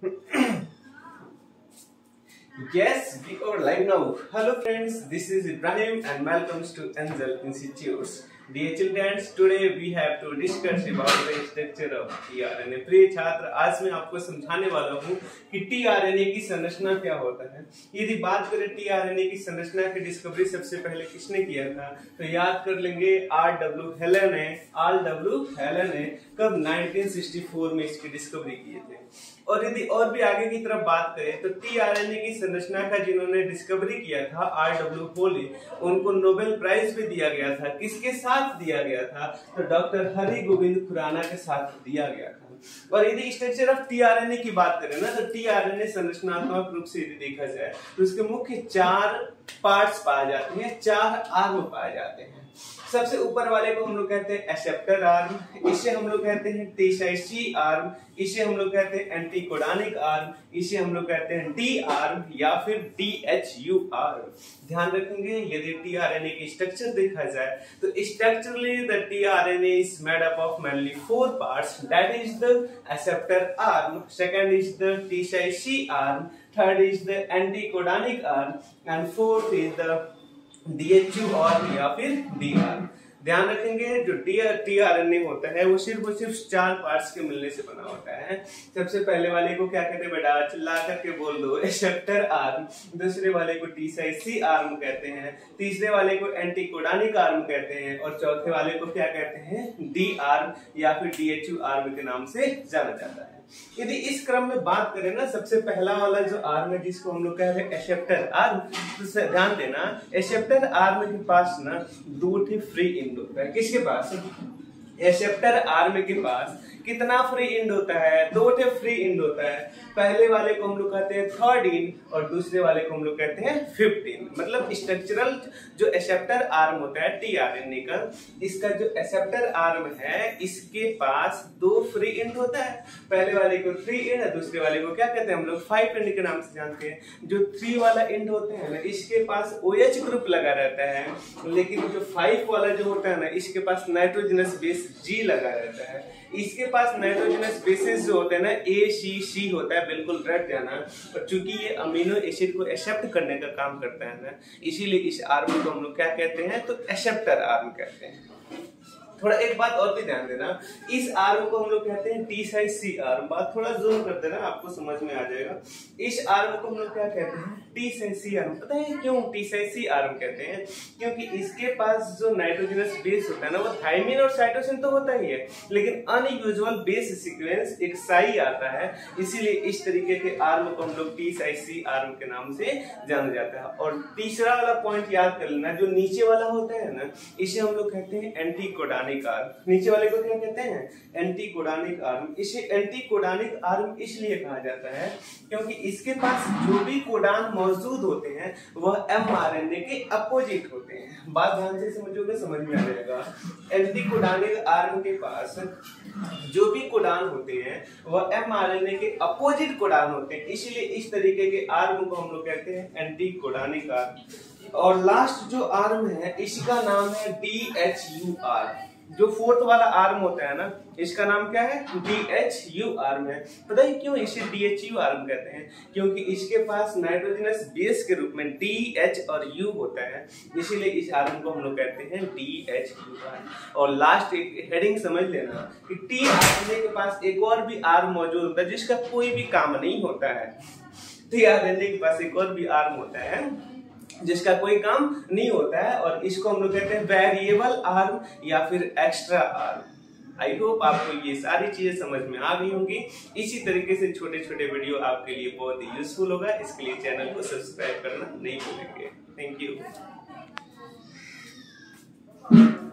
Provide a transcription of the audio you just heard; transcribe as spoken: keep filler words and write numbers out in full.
Yes, we are live now. Hello friends, this is Ibrahim and welcome to Angel Institutes. Dear children, today we have to discuss about the structure of T R N A. प्रिय छात्र, आज मैं आपको समझाने वाला हूँ कि T R N A की संरचना क्या होता है। यदि बात करें T R N A की संरचना की डिस्कवरी सबसे पहले किसने किया था, तो याद कर लेंगे आर डब्ल्यू हेलन ने आर डब्ल्यू हेलन ने कब नाइनटीन सिक्सटी फोर में इसकी डिस्कवरी किए थे। और यदि और भी आगे की तरफ बात करें तो टी आर एन ए की संरचना का जिन्होंने डिस्कवरी किया था आर डब्ल्यू होली, उनको नोबेल प्राइज भी दिया गया था। किसके साथ दिया गया था, तो डॉक्टर हरि गोविंद खुराना के साथ दिया गया था। और यदि structure of T R N A की बात करें ना, तो टी आर एन ए संरचनात्मक रूप से यदि देखा जाए तो उसके मुख्य चार पार्ट्स पाए जाते हैं, चार आर्म पाए जाते हैं। सबसे ऊपर वाले को हम लोग कहते हैं एक्सेप्टर आर्म, इसे हम लोग कहते हैं टी आर्म, इसे हम लोग कहते हैं एंटीकोडानिक आर्म, इसे हम लोग कहते हैं डी आर्म या फिर डी एच यू आर्म। ध्यान रखेंगे यदि टी आर एन ए की स्ट्रक्चर देखा जाए तो structurally the T R N A is made up of mainly four parts, that is the acceptor arm, second is the T arm, third is the anticodonic arm and fourth is the D H U arm या फिर D arm. ध्यान रखेंगे जो T R N ए होता है वो सिर्फ और सिर्फ चार पार्ट्स के मिलने से बना होता है। सबसे पहले वाले को क्या कहते हैं बेटा, चिल्ला करके बोल दो, एक्सेप्टर आर्म। दूसरे वाले को टी आर्म कहते हैं, तीसरे वाले को एंटीकोडानिक आर्म कहते हैं और चौथे वाले को क्या कहते हैं, डी आर्म या फिर डी एच यू आर्म के नाम से जाना जाता है। यदि इस क्रम में बात करें ना, सबसे पहला वाला जो आर्म है जिसको हम लोग कहते हैं एक्सेप्टर आर्म, तो ध्यान देना एक्सेप्टर आर्म के पास ना दो ठी फ्री एंड होता है। किसके पास, एक्सेप्टर आर्म के पास कितना फ्री एंड होता है, दो टे फ्री एंड होता है। पहले वाले को हम लोग कहते हैं थर्ड एंड और दूसरे वाले को हम लोग कहते हैं फिफ्थ एंड। मतलब स्ट्रक्चरल जो एक्सेप्टर आर्म होता है टी आर एन ए का, इसका जो एक्सेप्टर आर्म है इसके पास दो फ्री एंड होता है। पहले वाले को थ्री एंड और दूसरे वाले को क्या कहते हैं हम लोग फाइव एंड के नाम से जानते हैं। जो थ्री वाला एंड होते हैं ना, इसके पास ओ एच ग्रुप लगा रहता है, लेकिन जो फाइव वाला जो होता है ना, इसके पास नाइट्रोजनस बेस जी लगा रहता है। इसके पास नाइट्रोजनस बेसिस जो होते हैं ना, ए सी सी होता है, बिल्कुल रट जाना। और चूंकि ये अमीनो एसिड को एक्सेप्ट करने का काम करता है ना, इसीलिए इस आर्म को हम लोग क्या कहते हैं, तो एक्सेप्टर आर्म कहते हैं। थोड़ा एक बात और भी ध्यान देना, इस आर्म को हम लोग कहते हैं टी सी आर्म। बात थोड़ा जूम कर देना, आपको समझ में आ जाएगा। इस आर्म को हम लोग क्या कहते हैं, टी सी आर्म। पता है क्यों टी सी आर्म कहते हैं, क्योंकि इसके पास जो नाइट्रोजनस बेस होता है ना, वो थायमिन और साइटोसिन तो होता ही है, लेकिन अनयूजुअल बेस सीक्वेंस एक साई आता है। इसीलिए इस तरीके के आर्म को हम लोग टी सी आर्म के नाम से जाना जाता है। और तीसरा वाला पॉइंट याद कर लेना, जो नीचे वाला होता है ना, इसे हम लोग कहते हैं एंटीकोडानिक आर्म। नीचे वाले को क्या कहते हैं, एंटीकोडानिक आर्म। इसे एंटीकोडानिक आर्म इसलिए कहा जाता है क्योंकि इसके पास जो भी कोडान मौजूद होते हैं वह एमआरएनए के अपोजिट होते हैं। बात ध्यान से समझोगे, समझ में आ जाएगा। एंटीकोडानिक आर्म के पास जो भी कोडान होते हैं वह एमआरएनए के अपोजिट कोडान होते हैं, इसलिए इस तरीके के आर्म को हम लोग कहते हैं एंटीकोडानिक आर्म। और लास्ट जो आर्म है इसका नाम है डी एच यू आर्म। जो फोर्थ वाला आर्म होता है ना, इसका नाम क्या है, डी एच यू आर्म है। पता है क्यों इसे डी एच यू आर्म कहते हैं, क्योंकि इसके पास नाइट्रोजनस बेस के रूप में डी एच और यू होता है, इसीलिए इस आर्म को हम लोग कहते हैं डी एच यू आर्म। और लास्ट एक हेडिंग समझ लेना कि टी आर एन ए के पास एक और भी आर्म मौजूद होता है जिसका कोई भी काम नहीं होता है। टी आर एन ए के पास एक और भी आर्म होता है जिसका कोई काम नहीं होता है, और इसको हम लोग कहते हैं वेरिएबल आर्म या फिर एक्स्ट्रा आर्म। आई होप आपको ये सारी चीजें समझ में आ गई होंगी। इसी तरीके से छोटे छोटे वीडियो आपके लिए बहुत ही यूजफुल होगा, इसके लिए चैनल को सब्सक्राइब करना नहीं भूलेंगे। Thank you.